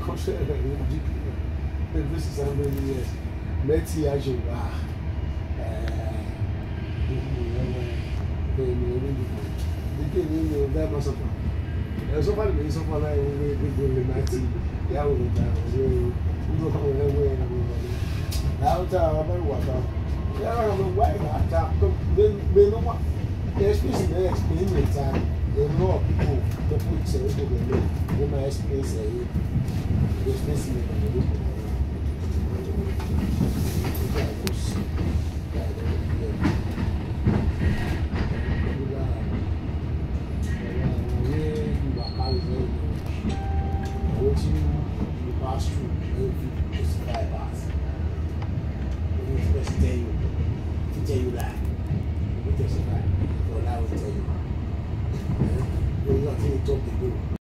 This is how many years. Let's see as you are. That was a fun. There's so many so far. I will be going to yeah, we will now. Yeah, I don't know why I can't. They know what. Especially the experience time. There are a lot of people that put say they may explain say especially